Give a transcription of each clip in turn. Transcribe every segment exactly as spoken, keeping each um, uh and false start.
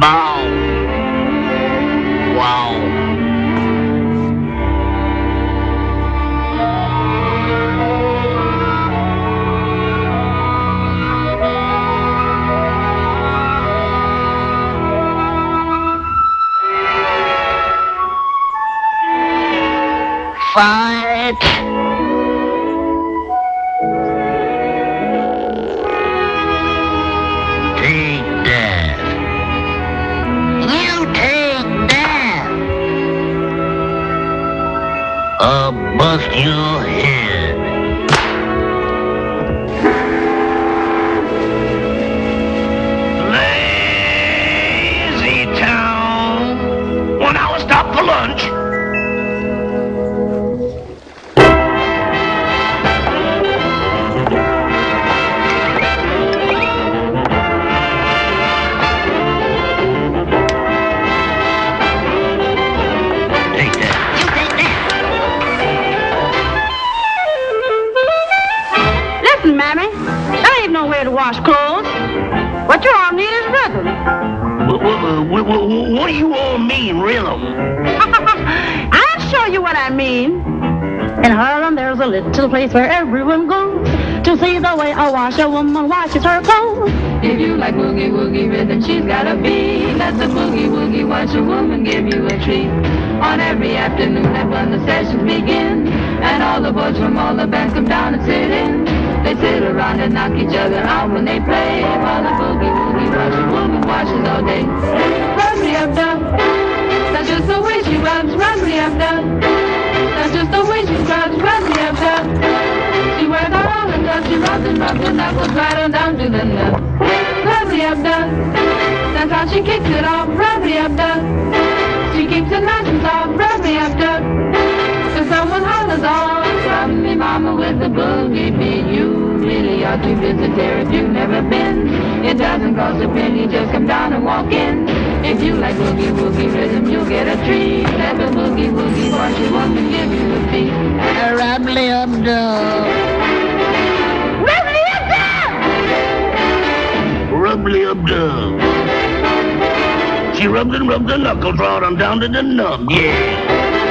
Bow. Wow. Fight. Take that. You take that. I'll bust your head. Lazy town. One hour stop for lunch. Mammy, there ain't nowhere to wash clothes. What you all need is rhythm. What, what, what, what do you all mean, rhythm? I'll show you what I mean. In Harlem, there's a little place where everyone goes to see the way a washerwoman washes her clothes. If you like boogie woogie rhythm, she's got a beat. Let the boogie woogie washerwoman give you a treat. On every afternoon, that's when the sessions begin, and all the boys from all the bands come down and sit in. They sit around and knock each other out when they play, while the boogie woogie washerwoman washes all day. Rub me up, down. That's just the way she rubs. Rub me up, down. That's just the way she scrubs. Rub me up, down. She wears her all and does. She rubs and rubs and knuckles right on down to the nuts. Rub me up, down. That's how she kicks it off. Rub me up, down. She keeps it nice and soft. Rub me up, down. If someone hollers on, rub me mama with the boogie beat. You really ought to visit there if you've never been. It doesn't cost a penny, just come down and walk in. If you like boogie woogie rhythm, you'll get a treat. Let the boogie woogie washerwoman give you a beat. Rubbly up dub. Rubbly up dub! Rubbly up dub. She rubs and rubs the knuckles right on down to the nub, yeah.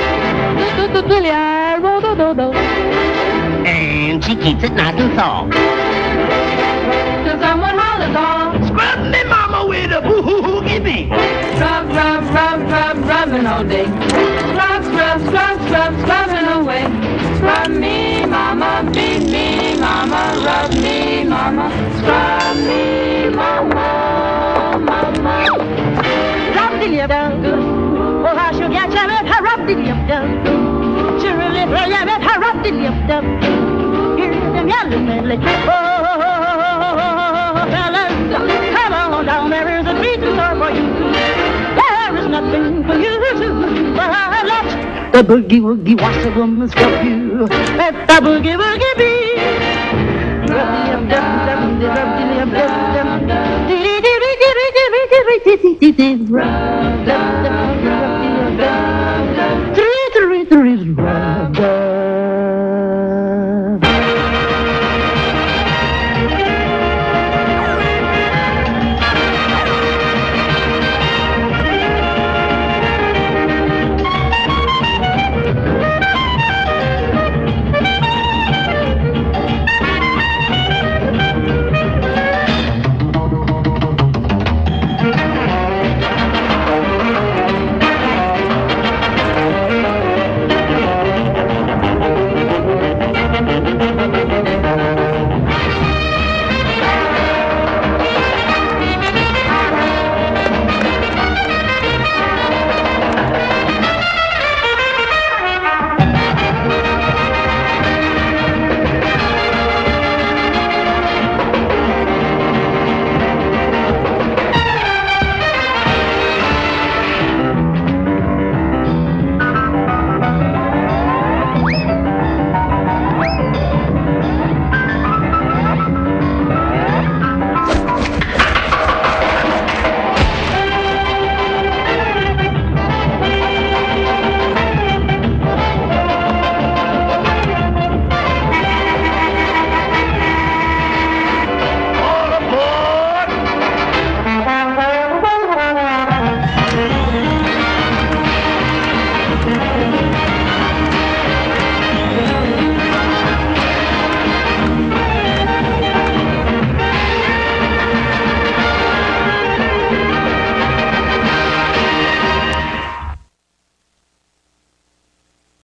And she keeps it nice and soft. Till someone hollers on, Scrub me mama with a boogie beat. Scrub, rub, rub, rub, rubbing all day. Scrub, scrub, scrub, scrub, scrubbing away. Scrub me, mama, beat me, mama, rub me, mama, scrub me, mama, mama. Rub-de-lip-dub. Oh, how she'll get you with her rub-de-lip-dub. She'll really throw you with her rub-de-lip-dub. Hear them yelling medley. Oh, fellas, come on down. There is a treat in store for you. There is nothing for you to do but let the boogie woogie washerwoman scrub you. Let the boogie woogie be. Rub-de-lip-dub, rub-de-lip-dub, rub-de-lip-dub. Rub-de-lip-dub.